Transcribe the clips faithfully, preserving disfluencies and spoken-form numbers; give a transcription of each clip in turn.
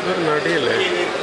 നടിയല്ലേ?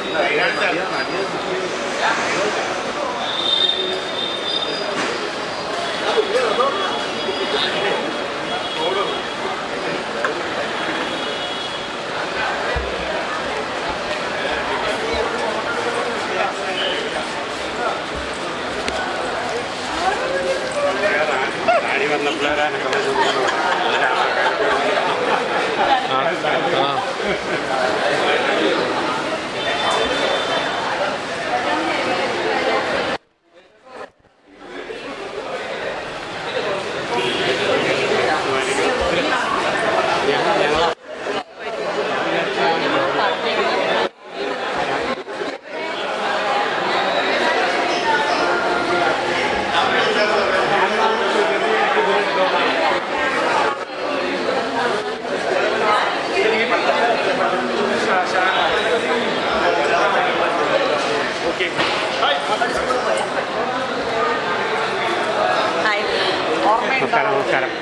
നമസ്കാരം നമസ്കാരം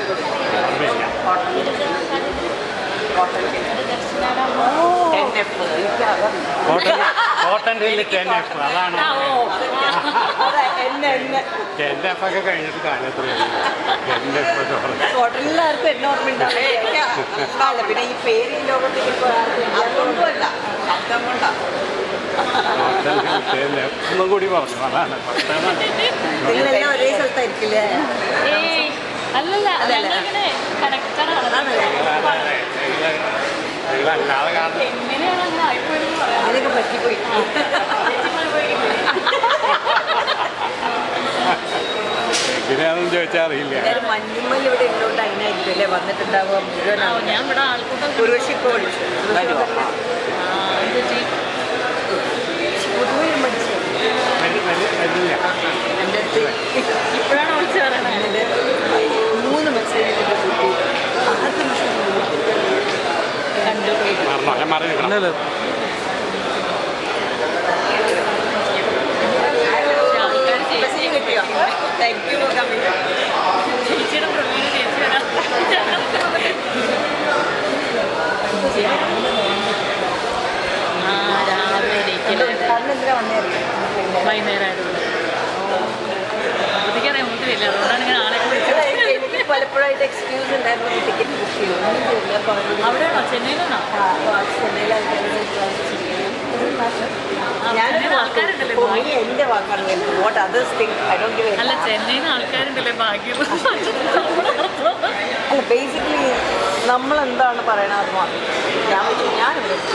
cotton hill ten F അതാണ് ടെൻ എഫ് ഒക്കെ കഴിഞ്ഞിട്ട് കാലത്രയാണ് ടെൻ എഫ് ഹോട്ടലിലാർക്കും എന്നെ ഓർമ്മയുണ്ടാവില്ല. പിന്നെ ഈ പേര് ഈ ലോകത്തേക്ക് അതുകൊണ്ടുമല്ല ശബ്ദം കൊണ്ടാ. ഒന്നും കൂടി പറഞ്ഞു അതാണ് നിങ്ങളെല്ലാം ഒരേ സ്ഥലത്തായിരിക്കില്ലേ? അല്ലല്ല അല്ലാതെ കാരണം എങ്ങനെയാണ് അങ്ങനെ ആയിപ്പോയെന്ന് പറയാം. അതിനൊക്കെ പറ്റിപ്പോയി. എങ്ങനെയാണെന്ന് ചോദിച്ചാൽ അറിയില്ല. എന്തായാലും മഞ്ഞുമ്മൽ ഇവിടെ ഉള്ളതുകൊണ്ട് അതിനായിരിക്കും അല്ലേ വന്നിട്ടുണ്ടാവുക മുഴുവനാവും. ഞാൻ ഇവിടെ ആൾക്കൂട്ടം ഉർവശിക്കോൾ എൻ്റെ അടുത്ത് ഇപ്പോഴാണ് വിളിച്ച് പറയണത്. മൂന്ന് മെസ്സേജ് ആദ്യ കണ്ടു മാറി നിൽക്കണം. മെസ്സേജ് കിട്ടിയോ? Thank you coming. ചേച്ചിയുടെ പ്രവീണ ചേച്ചി വരാം. ആ രാവിലെ എണീക്കല് കണ്ണെന്തിനാ വന്നേറിയോ? വൈകുന്നേരമായതുകൊണ്ട് അപ്പോഴത്തേക്കറിയാം ഒന്നുമില്ല. അതുകൊണ്ടാണ് ഇങ്ങനെ ആളെ വിളിച്ചത്. എനിക്ക് പലപ്പോഴായിട്ട് എക്സ്ക്യൂസ് ഉണ്ടായിരുന്നു ടിക്കറ്റ് ബുക്ക് ചെയ്യും. അവിടെയാണോ? ചെന്നൈയിലാണോ? എന്റെ വാക്കാണ് what others think I don't give അല്ല ചെന്നൈയിൽ നിന്ന് ആൾക്കാരുണ്ടല്ലേ ഭാഗ്യം. അല്ല ബേസിക്കലി നമ്മളെന്താണ് പറയണത് അത് മാത്രം. ഞാൻ ഞാനിവിടെ